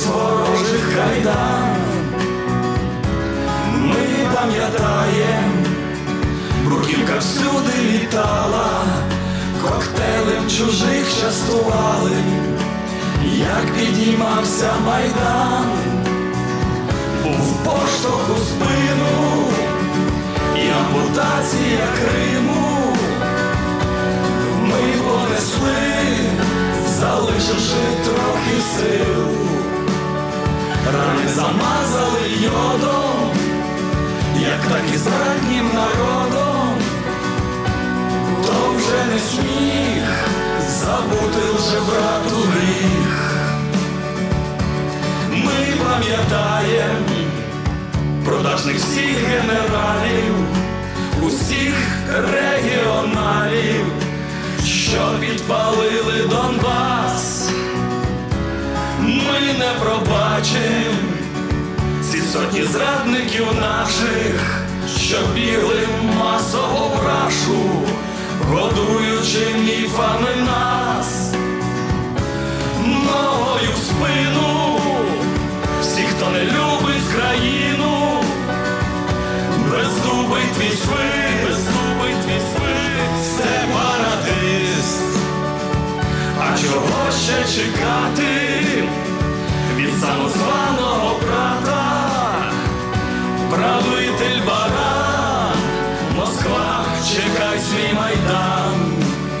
ворожих кайдан. Ми пам'ятаєм, бруківка всюди літала, коктейлем чужих частували, як підіймався Майдан. Був поштовх у спину і ампутація Криму. Ми понесли, залишивши трохи сил. Рани замазали йодом, як так і зраднім народом. То вже не сміх забути лжебрату гріх. Ми пам'ятаєм продажних всіх генералів, усіх регіоналів, що підпалили Донбас. Ми не пробачим ці сотні зрадників наших, що бігли масово в рашу, годуючи міфами нас. Ногою в спину всі, хто не любить країну. Беззубий твій свит, сепаратист. А чого ще чекати від самозваного брата? Правитель баран, Москва, чекай свій Майдан.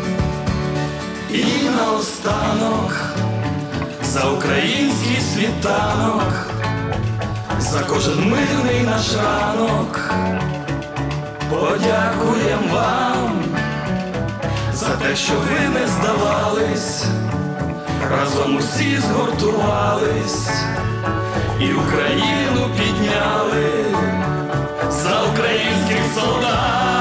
І наостанок за український світанок, за кожен мирний наш ранок подякуєм вам за те, що ви не здавались, разом усі згуртувались і Україну підняли. За українських солдат.